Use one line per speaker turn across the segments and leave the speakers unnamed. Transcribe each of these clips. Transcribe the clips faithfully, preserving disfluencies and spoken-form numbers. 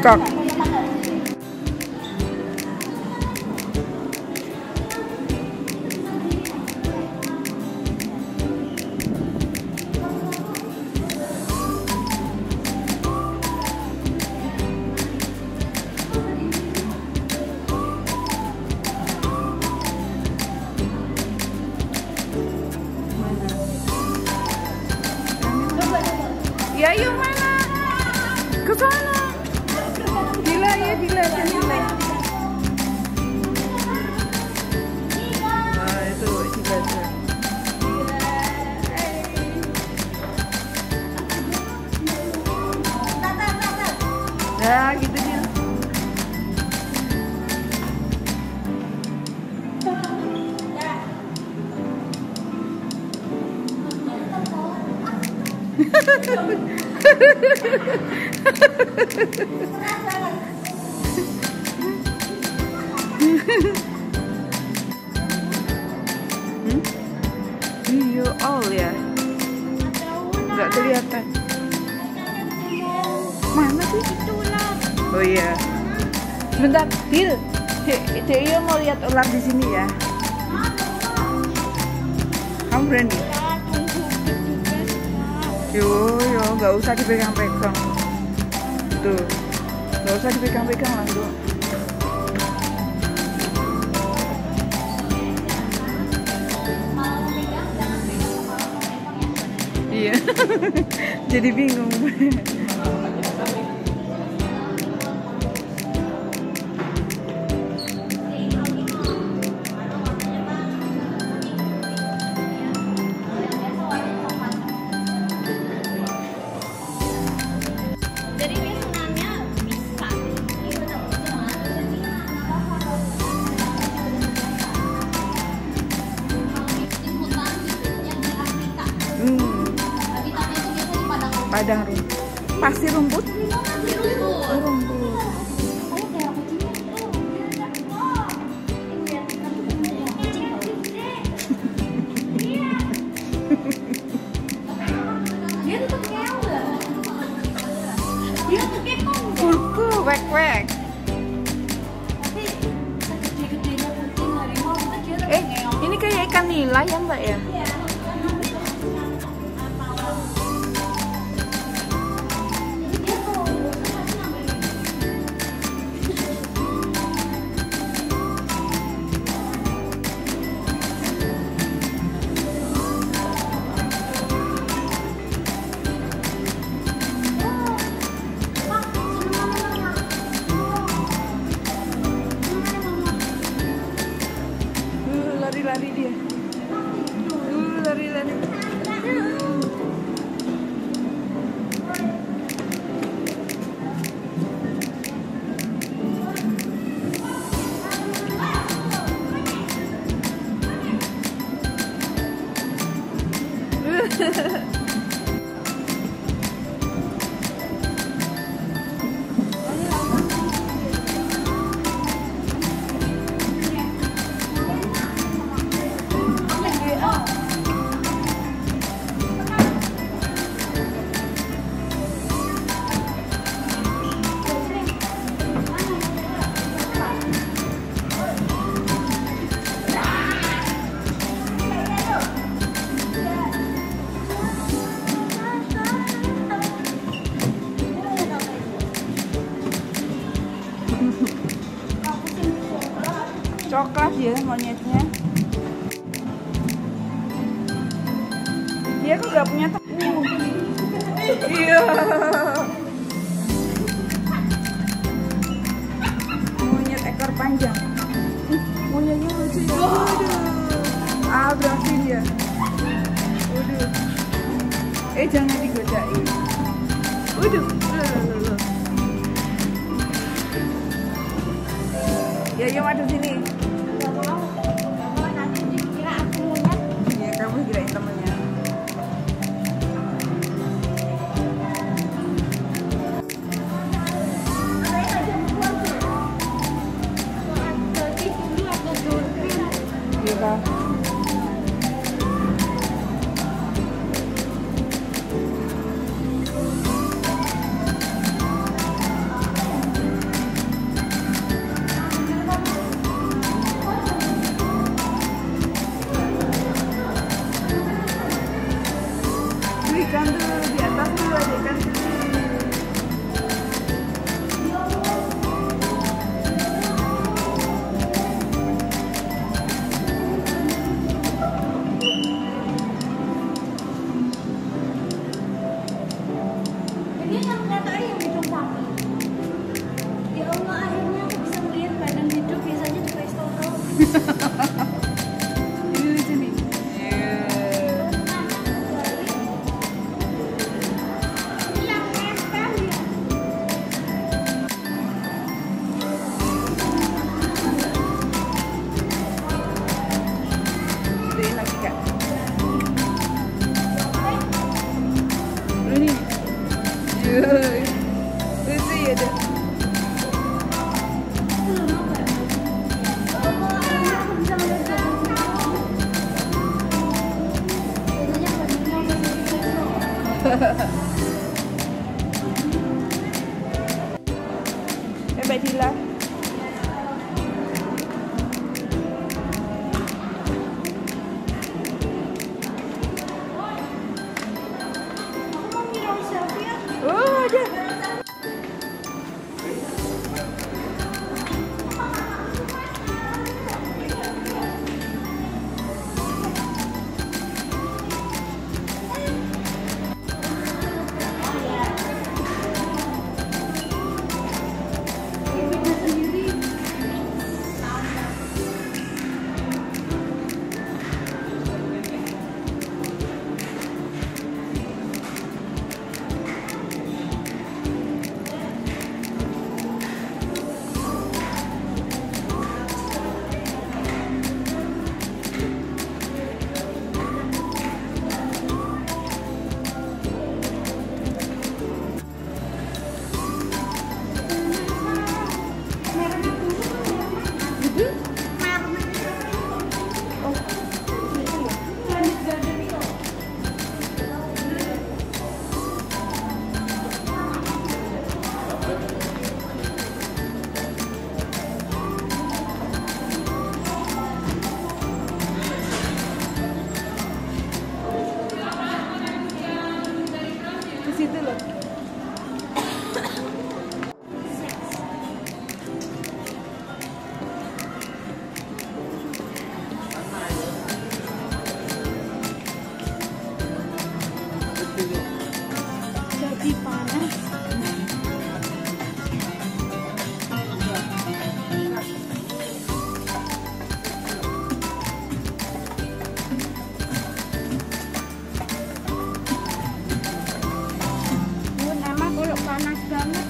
cocok. Ya yuk mana? Ke sana. Gila ya, gila gila. Wah itu gila tuh. Ya gitu dia. Hmm? You all ya? Nggak kelihatan. Mana sih? Oh iya. Sebentar, Dil. Dia mau lihat ular di sini ya. Kamu berani? Yo, yo, nggak usah dipegang-pegang. Tuh, nggak usah dipegang-pegang langsung. Iya, jadi bingung. Padang rumput, pasti rumput, oh, rumput. Kuku, wek wek. Eh, ini kayak ikan nila ya Mbak ya? Lari-lari dia. Uh, lari-lari. Coklat ya monyetnya. Dia kok gak punya tepu. Iya. Monyet ekor panjang. Monyetnya lucu ya. Waduh. Ah berhasil ya. Waduh. Eh jangan digodain. Waduh. Ya yuk madu sini. Kamu kirain temennya. Iya kak. Ini lucu nih. Ini lagi kak. Ini. Lucu ya deh. Eh, Mbak Dila. Oh, ada. Ke situ loh. Jadi panas. Bun, emang kalau panas banget.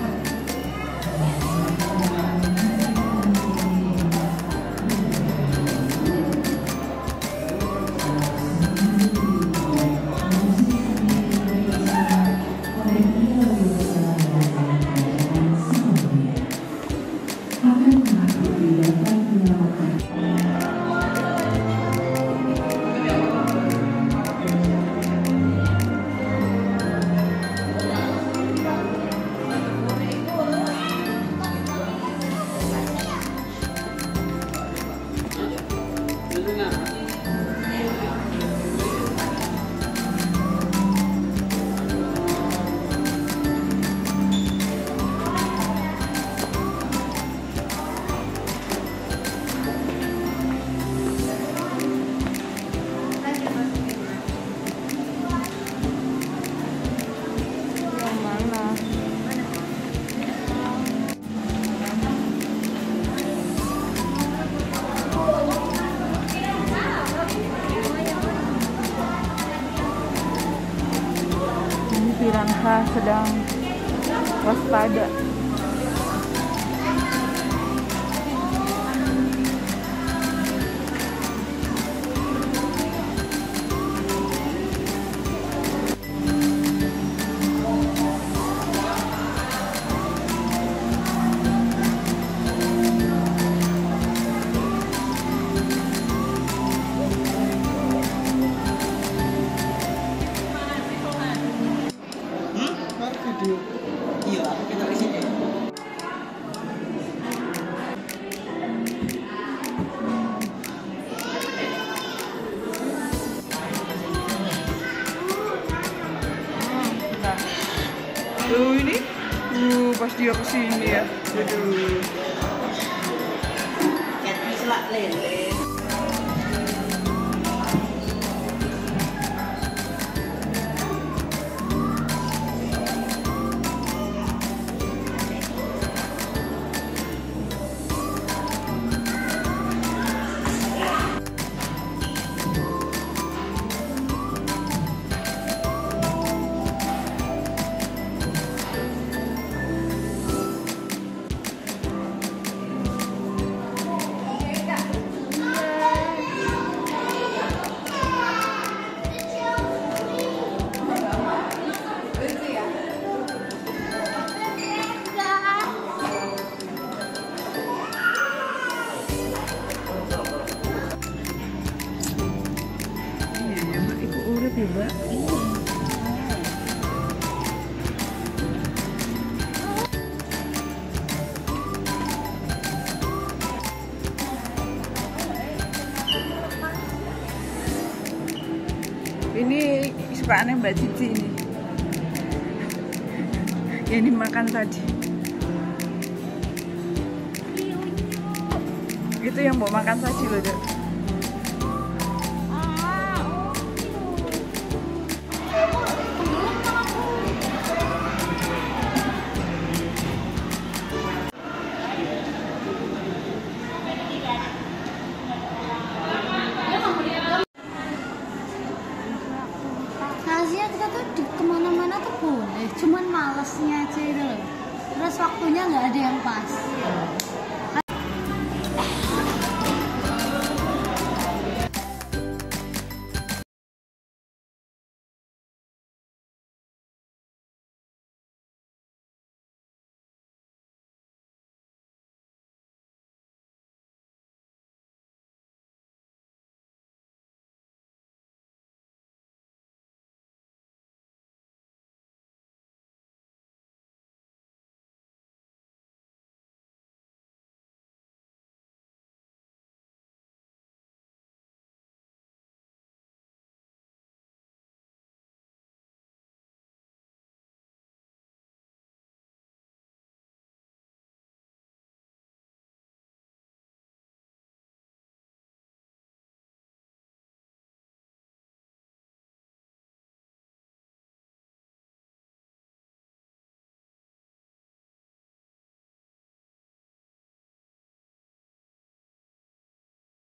Yang mana? Ini piranha sedang waspada.
Video. Iya, kita di sini.
Tuh ini, tuh pas dia kesini ya. Aduh.
Kayak selak lele.
juga. Ini sukaannya Mbak Cici ini. Yang dimakan tadi. Itu yang mau makan tadi loh, Dok.